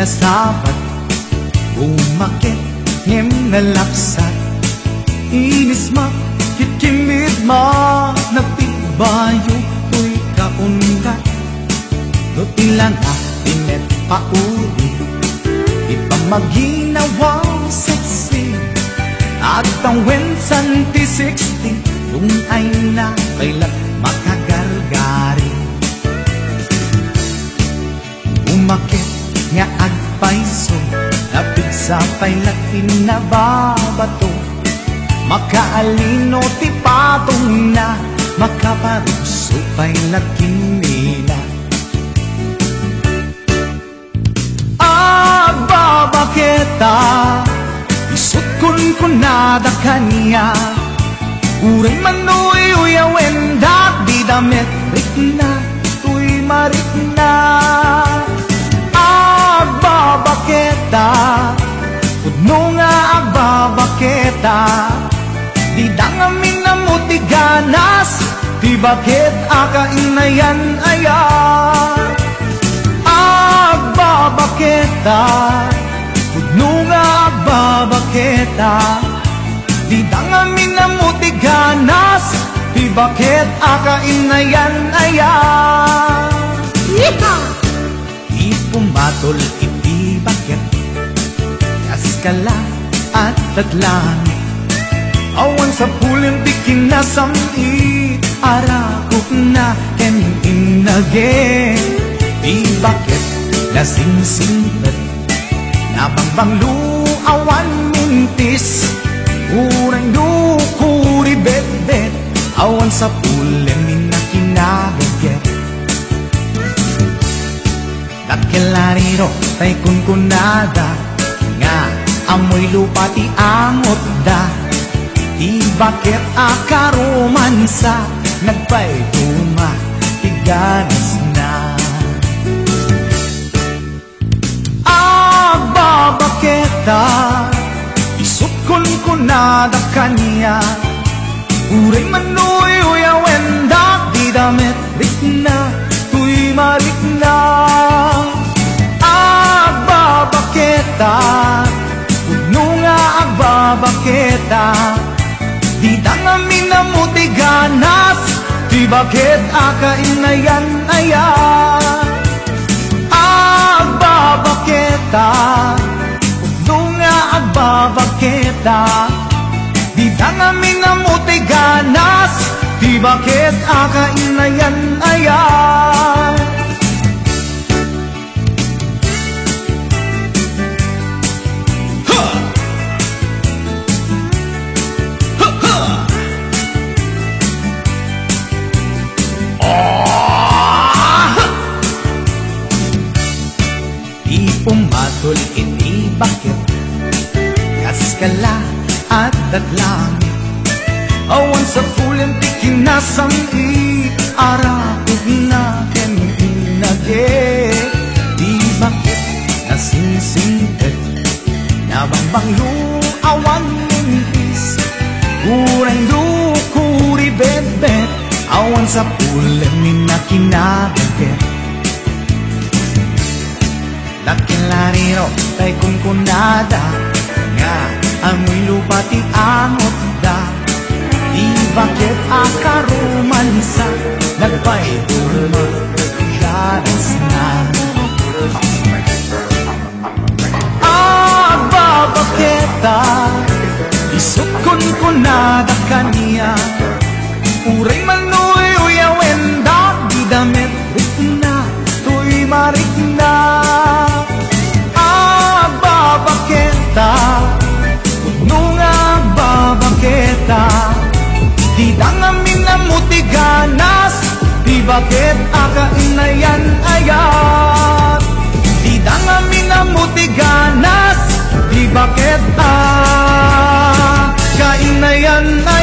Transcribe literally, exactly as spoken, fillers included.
nasapat, umakit ngem nalapsat, inis ma kitkimit ma nagtibayo tuy kaungat, no ilang apinet pauli ipamaginawaw sexy at ang wensan ti sixty kung ay na kailan makagargari. Umakit nga agpaiso napig sa pailatin na babato, makaalino ti patong na makaparuso pailatin nila. Agbabaketa isut kun kunada kanya, uray manoy uyawen dak di damit rikna tuy marikna. Agbabaketa pudno nga agbabaketa, di dangamin na muti ganas, di bakit akainayan aya. Agbabaketa pudno nga agbabaketa, di dangamin na muti ganas, di bakit akainayan aya. Ipumatol iti bakit kaskala at tatlangit, awan sa pulin di kinasamit, arakot na ken inage. Di bakit nasingsingpet nabangbang luawan mintis, urang dukuri bet-bet, awan sa pulin minakinagaget. Dakilariro tay kunkunada nga amoy lupa ti angot da, di bakit akaromansa nagpaituma ti ganas na. Agbabaketa isut kun kunada kanya, uray manoy uyawen dak di damit rikna tuy marikna. Agbabaketa pudno nga agbabaketa, di dangamin na muti ganas, di bakit akainayan aya. Agbabaketa pudno nga agbabaketa, di dangamin na muti ganas, di bakit akainayan aya. Umatol iti bakit kaskala at tatlangit, awan sa pulin ti kinasamit, arakot na ken inage. Di bakit nasingsingpet nabangbang luawan mintis, urang dukuri bet-bet, awan sa pulin minakinagaget. Dakilariro tay kunkunada nga amoy lupa ti angot da, di bakit akaromansa nagpaituma ganas na. Agbabaketa isut kun kunada kanya, uray manoy uyawen dak di damit rikna tuy marikna. Pudno nga agbabaketa, di dangamin na muti ganas, di bakit akainayan ayat. Di dangamin na muti ganas, di bakit akainayan ayat.